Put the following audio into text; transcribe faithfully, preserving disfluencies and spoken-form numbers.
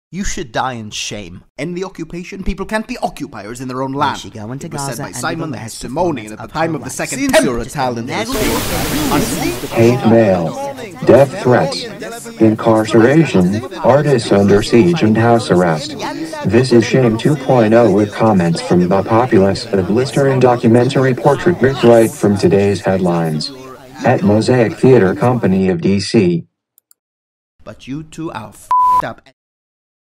You should die in shame. End the occupation. People can't be occupiers in their own land. She go into It was Gaza said by and Simon the the last Hexamonian at the performance time of of the her Second life. Temple. You're a Just talent. Hate mail, death threats, incarceration, artists under siege and house arrest. This is Shame two point oh with comments from the populace, a blistering documentary portrait ripped right from today's headlines. At Mosaic Theater Company of D C. But you two are f***ed up.